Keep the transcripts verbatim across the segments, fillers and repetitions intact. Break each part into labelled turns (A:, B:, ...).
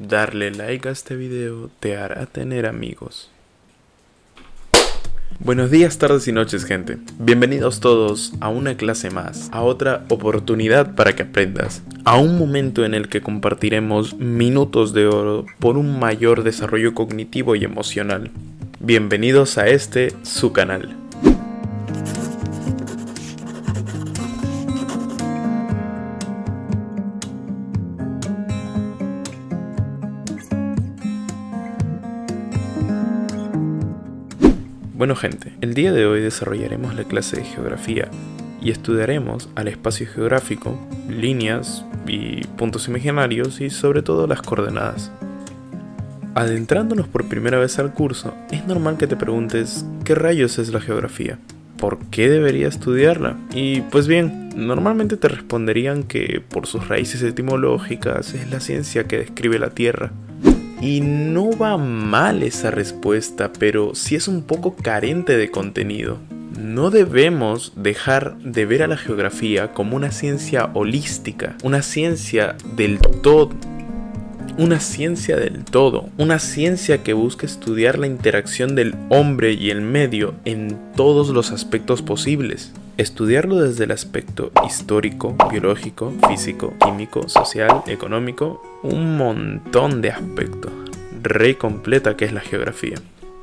A: Darle like a este video te hará tener amigos. Buenos días, tardes y noches, gente. Bienvenidos todos a una clase más, a otra oportunidad para que aprendas, a un momento en el que compartiremos minutos de oro por un mayor desarrollo cognitivo y emocional. Bienvenidos a este, su canal. Bueno, gente, el día de hoy desarrollaremos la clase de geografía y estudiaremos al espacio geográfico, líneas y puntos imaginarios y sobre todo las coordenadas. Adentrándonos por primera vez al curso, es normal que te preguntes ¿qué rayos es la geografía? ¿Por qué debería estudiarla? Y pues bien, normalmente te responderían que por sus raíces etimológicas es la ciencia que describe la Tierra. Y no va mal esa respuesta, pero sí es un poco carente de contenido. No debemos dejar de ver a la geografía como una ciencia holística, una ciencia del todo. Una ciencia del todo, una ciencia que busca estudiar la interacción del hombre y el medio en todos los aspectos posibles. Estudiarlo desde el aspecto histórico, biológico, físico, químico, social, económico, un montón de aspectos. Re completa que es la geografía.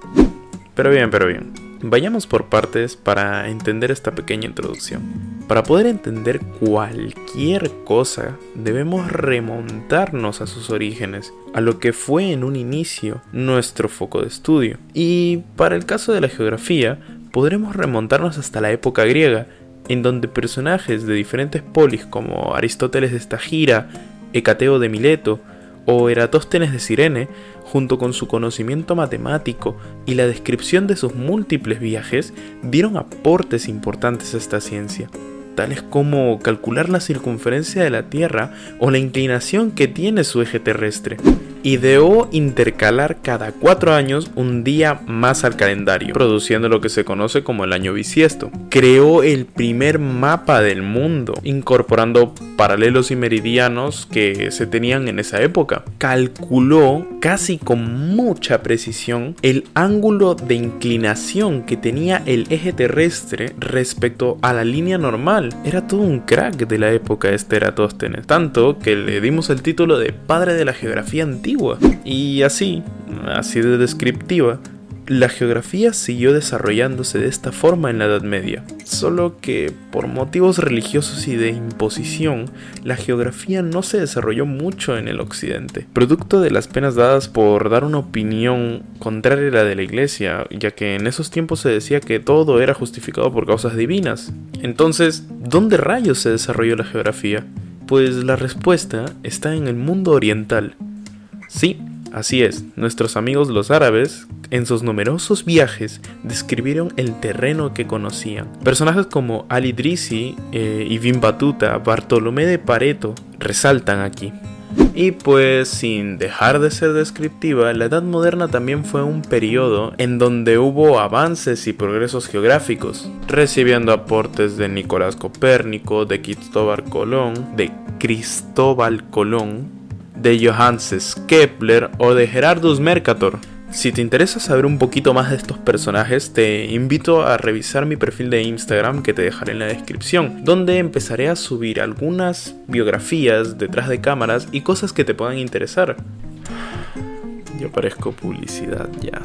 A: Pero bien, pero bien. Vayamos por partes para entender esta pequeña introducción. Para poder entender cualquier cosa, debemos remontarnos a sus orígenes, a lo que fue en un inicio nuestro foco de estudio. Y para el caso de la geografía, podremos remontarnos hasta la época griega, en donde personajes de diferentes polis como Aristóteles de Estagira, Hecateo de Mileto o Eratóstenes de Cirene, junto con su conocimiento matemático y la descripción de sus múltiples viajes, dieron aportes importantes a esta ciencia, tales como calcular la circunferencia de la Tierra o la inclinación que tiene su eje terrestre. Ideó intercalar cada cuatro años un día más al calendario, produciendo lo que se conoce como el año bisiesto. Creó el primer mapa del mundo, incorporando paralelos y meridianos que se tenían en esa época. Calculó casi con mucha precisión el ángulo de inclinación que tenía el eje terrestre respecto a la línea normal. Era todo un crack de la época este Eratóstenes, tanto que le dimos el título de padre de la geografía antigua. Y así, así de descriptiva, la geografía siguió desarrollándose de esta forma en la Edad Media. Solo que por motivos religiosos y de imposición, la geografía no se desarrolló mucho en el occidente, producto de las penas dadas por dar una opinión contraria a la de la iglesia, ya que en esos tiempos se decía que todo era justificado por causas divinas. Entonces, ¿dónde rayos se desarrolló la geografía? Pues la respuesta está en el mundo oriental. Sí, así es, nuestros amigos los árabes, en sus numerosos viajes, describieron el terreno que conocían. Personajes como Al-Idrisi, eh, Ibn Battuta, Bartolomé de Pareto resaltan aquí. Y pues, sin dejar de ser descriptiva, la Edad Moderna también fue un periodo en donde hubo avances y progresos geográficos, recibiendo aportes de Nicolás Copérnico, de Cristóbal Colón, de Cristóbal Colón, de Johannes Kepler o de Gerardus Mercator. Si te interesa saber un poquito más de estos personajes, te invito a revisar mi perfil de Instagram que te dejaré en la descripción, donde empezaré a subir algunas biografías detrás de cámaras y cosas que te puedan interesar. Yo parezco publicidad ya.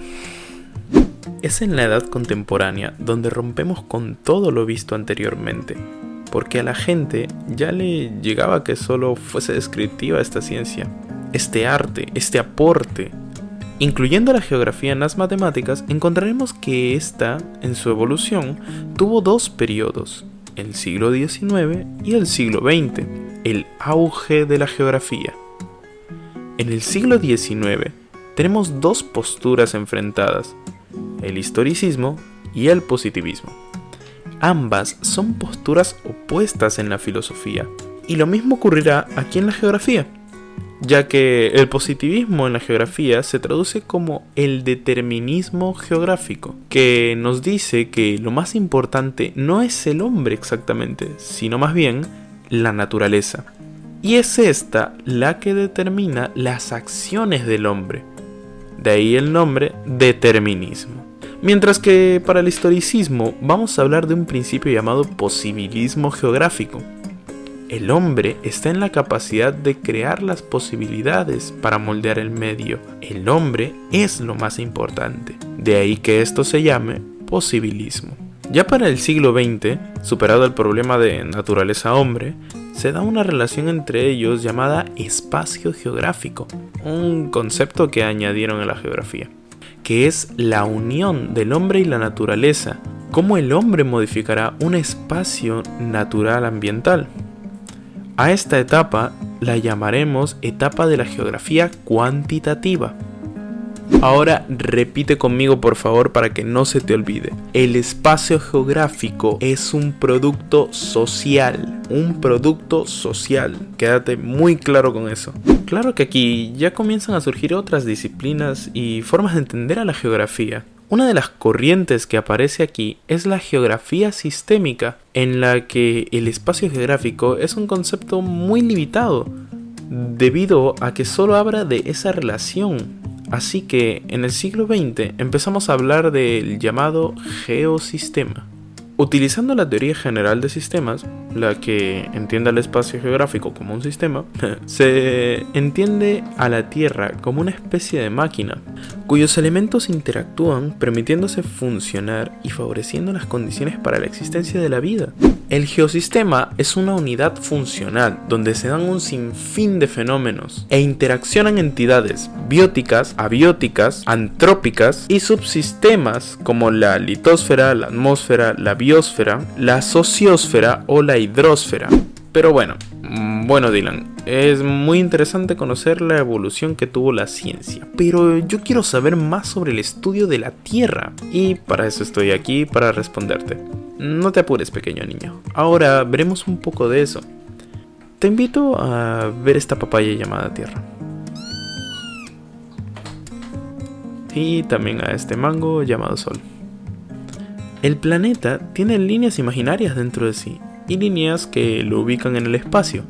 A: Es en la edad contemporánea donde rompemos con todo lo visto anteriormente, porque a la gente ya le llegaba que solo fuese descriptiva esta ciencia, este arte, este aporte. Incluyendo la geografía en las matemáticas, encontraremos que esta, en su evolución, tuvo dos periodos, el siglo diecinueve y el siglo veinte, el auge de la geografía. En el siglo diecinueve tenemos dos posturas enfrentadas, el historicismo y el positivismo. Ambas son posturas opuestas en la filosofía, y lo mismo ocurrirá aquí en la geografía, ya que el positivismo en la geografía se traduce como el determinismo geográfico, que nos dice que lo más importante no es el hombre exactamente, sino más bien la naturaleza. y es esta la que determina las acciones del hombre. De ahí el nombre determinismo. Mientras que para el historicismo vamos a hablar de un principio llamado posibilismo geográfico. El hombre está en la capacidad de crear las posibilidades para moldear el medio. El hombre es lo más importante. De ahí que esto se llame posibilismo. Ya para el siglo veinte, superado el problema de naturaleza-hombre, se da una relación entre ellos llamada espacio geográfico, un concepto que añadieron a la geografía, que es la unión del hombre y la naturaleza, cómo el hombre modificará un espacio natural ambiental. A esta etapa la llamaremos etapa de la geografía cuantitativa. Ahora repite conmigo por favor para que no se te olvide. El espacio geográfico es un producto social. Un producto social. Quédate muy claro con eso. Claro que aquí ya comienzan a surgir otras disciplinas y formas de entender a la geografía. Una de las corrientes que aparece aquí es la geografía sistémica, en la que el espacio geográfico es un concepto muy limitado, debido a que solo habla de esa relación. Así que en el siglo veinte empezamos a hablar del llamado geosistema. Utilizando la teoría general de sistemas, la que entiende al espacio geográfico como un sistema, se entiende a la Tierra como una especie de máquina, cuyos elementos interactúan permitiéndose funcionar y favoreciendo las condiciones para la existencia de la vida. El geosistema es una unidad funcional donde se dan un sinfín de fenómenos e interaccionan entidades bióticas, abióticas, antrópicas y subsistemas como la litosfera, la atmósfera, la biosfera, la sociosfera o la hidrosfera. Pero bueno, bueno Dylan, es muy interesante conocer la evolución que tuvo la ciencia, pero yo quiero saber más sobre el estudio de la Tierra y para eso estoy aquí para responderte. No te apures, pequeño niño, ahora veremos un poco de eso. Te invito a ver esta papaya llamada Tierra. Y también a este mango llamado Sol. El planeta tiene líneas imaginarias dentro de sí y líneas que lo ubican en el espacio.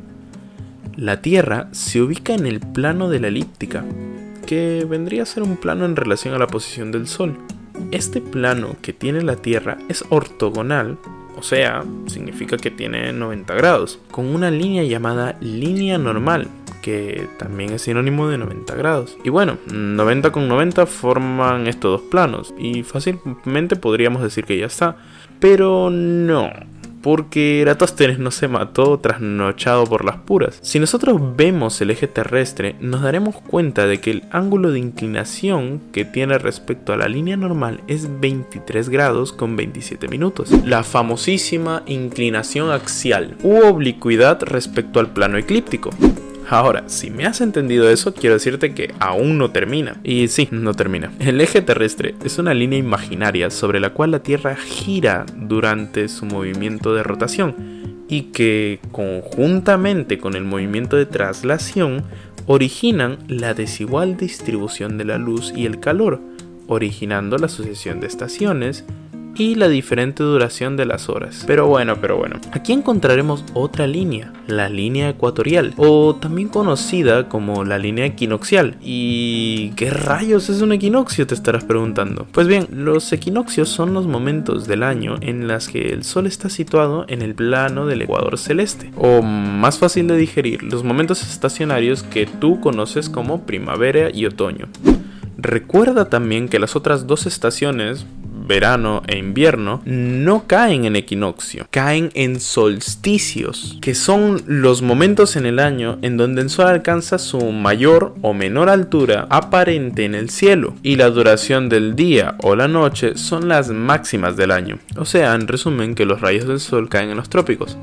A: La Tierra se ubica en el plano de la elíptica, que vendría a ser un plano en relación a la posición del Sol. Este plano que tiene la Tierra es ortogonal, o sea, significa que tiene noventa grados, con una línea llamada línea normal, que también es sinónimo de noventa grados. Y bueno, noventa con noventa forman estos dos planos, y fácilmente podríamos decir que ya está, pero no. Porque Eratóstenes no se mató trasnochado por las puras. Si nosotros vemos el eje terrestre, nos daremos cuenta de que el ángulo de inclinación que tiene respecto a la línea normal es veintitrés grados con veintisiete minutos. La famosísima inclinación axial u oblicuidad respecto al plano eclíptico. Ahora, si me has entendido eso, quiero decirte que aún no termina. Y sí, no termina. El eje terrestre es una línea imaginaria sobre la cual la Tierra gira durante su movimiento de rotación y que, conjuntamente con el movimiento de traslación, originan la desigual distribución de la luz y el calor, originando la sucesión de estaciones y la diferente duración de las horas. Pero bueno, pero bueno, aquí encontraremos otra línea, la línea ecuatorial, o también conocida como la línea equinoccial. ¿Y qué rayos es un equinoccio?, te estarás preguntando. Pues bien, los equinoccios son los momentos del año en los que el Sol está situado en el plano del ecuador celeste, o más fácil de digerir, los momentos estacionarios que tú conoces como primavera y otoño. Recuerda también que las otras dos estaciones, verano e invierno, no caen en equinoccio, caen en solsticios, que son los momentos en el año en donde el Sol alcanza su mayor o menor altura aparente en el cielo, y la duración del día o la noche son las máximas del año. O sea, en resumen, que los rayos del Sol caen en los trópicos.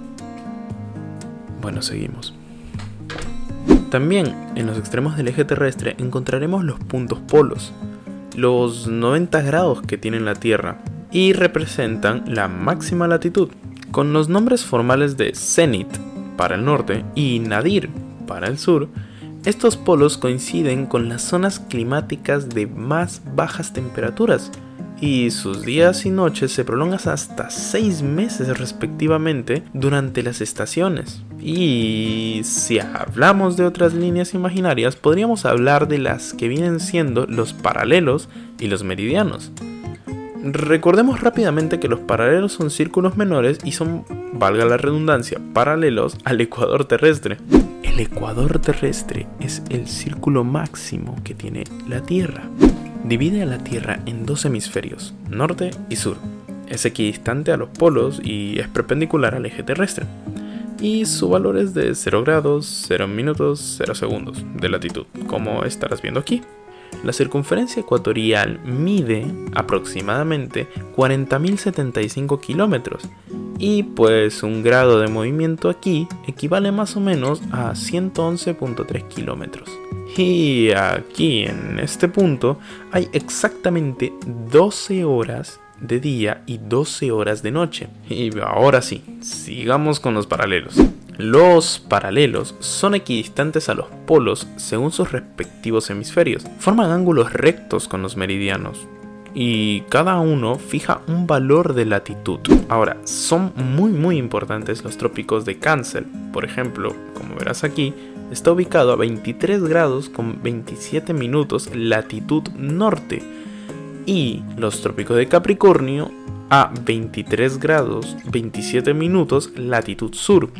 A: Bueno, seguimos. También en los extremos del eje terrestre encontraremos los puntos polos, los noventa grados que tiene la Tierra, y representan la máxima latitud, con los nombres formales de cenit para el norte y nadir para el sur. Estos polos coinciden con las zonas climáticas de más bajas temperaturas, y sus días y noches se prolongan hasta seis meses respectivamente durante las estaciones. Y si hablamos de otras líneas imaginarias, podríamos hablar de las que vienen siendo los paralelos y los meridianos. Recordemos rápidamente que los paralelos son círculos menores y son, valga la redundancia, paralelos al ecuador terrestre. El ecuador terrestre es el círculo máximo que tiene la Tierra. Divide a la Tierra en dos hemisferios, norte y sur. Es equidistante a los polos y es perpendicular al eje terrestre. Y su valor es de cero grados, cero minutos, cero segundos de latitud, como estarás viendo aquí. La circunferencia ecuatorial mide aproximadamente cuarenta mil setenta y cinco kilómetros y pues un grado de movimiento aquí equivale más o menos a ciento once punto tres kilómetros. Y aquí en este punto hay exactamente doce horas de día y doce horas de noche. Y ahora sí, sigamos con los paralelos. Los paralelos son equidistantes a los polos según sus respectivos hemisferios. Forman ángulos rectos con los meridianos y cada uno fija un valor de latitud. Ahora, son muy muy importantes los trópicos de Cáncer. Por ejemplo, como verás aquí, está ubicado a veintitrés grados con veintisiete minutos latitud norte. Y los trópicos de Capricornio a veintitrés grados veintisiete minutos latitud sur.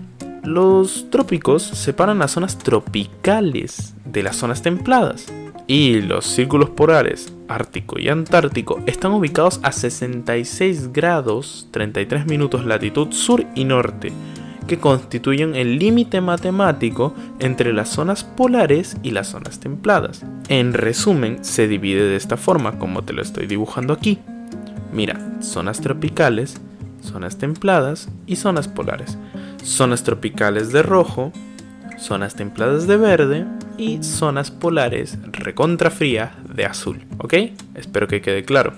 A: Los trópicos separan las zonas tropicales de las zonas templadas. Y los círculos polares ártico y antártico están ubicados a sesenta y seis grados treinta y tres minutos latitud sur y norte, que constituyen el límite matemático entre las zonas polares y las zonas templadas. En resumen, se divide de esta forma, como te lo estoy dibujando aquí. Mira, zonas tropicales, zonas templadas y zonas polares. Zonas tropicales de rojo, zonas templadas de verde y zonas polares recontrafrías de azul, ¿ok? Espero que quede claro.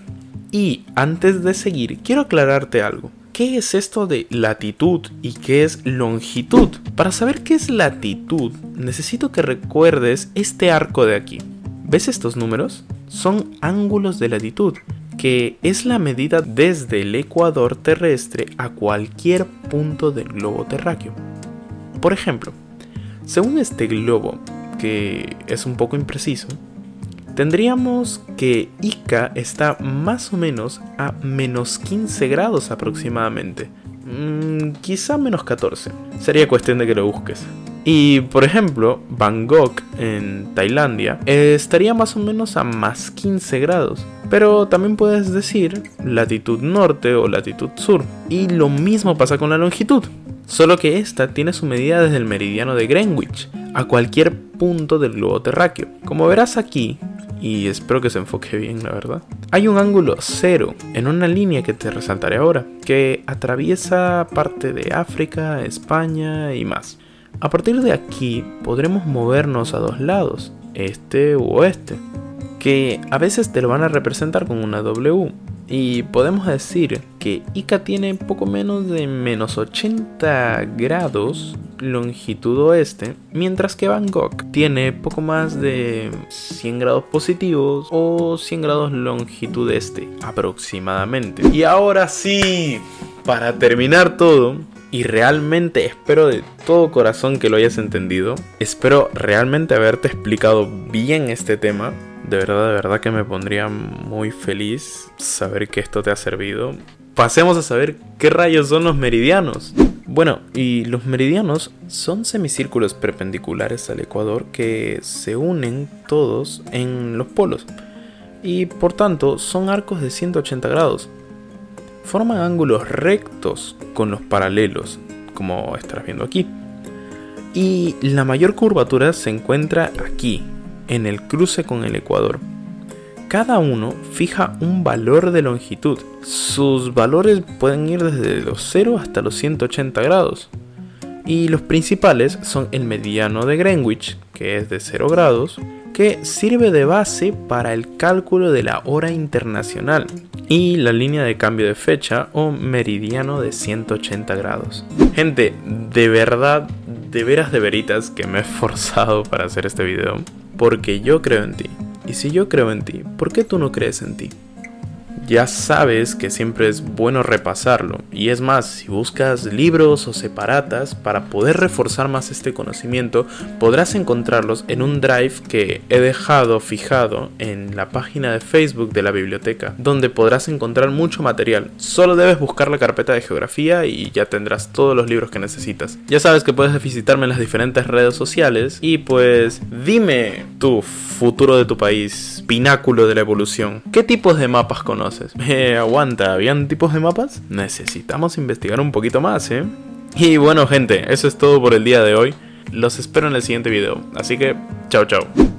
A: Y antes de seguir, quiero aclararte algo. ¿Qué es esto de latitud y qué es longitud? Para saber qué es latitud, necesito que recuerdes este arco de aquí. ¿Ves estos números? Son ángulos de latitud, que es la medida desde el ecuador terrestre a cualquier punto del globo terráqueo. Por ejemplo, según este globo, que es un poco impreciso, tendríamos que Ica está más o menos a menos quince grados aproximadamente. Mm, quizá menos catorce. Sería cuestión de que lo busques. Y por ejemplo, Bangkok en Tailandia eh, estaría más o menos a más quince grados. Pero también puedes decir latitud norte o latitud sur. Y lo mismo pasa con la longitud. Solo que esta tiene su medida desde el meridiano de Greenwich a cualquier punto del globo terráqueo. Como verás aquí, y espero que se enfoque bien, la verdad, hay un ángulo cero en una línea que te resaltaré ahora, que atraviesa parte de África, España y más. A partir de aquí podremos movernos a dos lados, este u oeste, que a veces te lo van a representar con una W. Y podemos decir que Ica tiene poco menos de menos ochenta grados longitud oeste, mientras que Bangkok tiene poco más de cien grados positivos o cien grados longitud este aproximadamente. Y ahora sí, para terminar todo, y realmente espero de todo corazón que lo hayas entendido, espero realmente haberte explicado bien este tema. De verdad, de verdad que me pondría muy feliz saber que esto te ha servido. Pasemos a saber qué rayos son los meridianos. Bueno, y los meridianos son semicírculos perpendiculares al ecuador que se unen todos en los polos. Y por tanto son arcos de ciento ochenta grados. Forman ángulos rectos con los paralelos, como estarás viendo aquí. Y la mayor curvatura se encuentra aquí, en el cruce con el ecuador. Cada uno fija un valor de longitud. Sus valores pueden ir desde los cero hasta los ciento ochenta grados. Y los principales son el meridiano de Greenwich, que es de cero grados, que sirve de base para el cálculo de la hora internacional, y la línea de cambio de fecha o meridiano de ciento ochenta grados. Gente, de verdad, de veras de veritas que me he esforzado para hacer este video, porque yo creo en ti. Y si yo creo en ti, ¿por qué tú no crees en ti? ya sabes que siempre es bueno repasarlo. Y es más, si buscas libros o separatas para poder reforzar más este conocimiento, podrás encontrarlos en un drive que he dejado fijado en la página de Facebook de la biblioteca, donde podrás encontrar mucho material. Solo debes buscar la carpeta de geografía y ya tendrás todos los libros que necesitas. Ya sabes que puedes visitarme en las diferentes redes sociales y pues dime tu futuro de tu país, pináculo de la evolución. ¿Qué tipos de mapas conoces? Eh, aguanta, ¿habían tipos de mapas? Necesitamos investigar un poquito más, ¿eh? Y bueno, gente, eso es todo por el día de hoy. Los espero en el siguiente video, así que chao chao.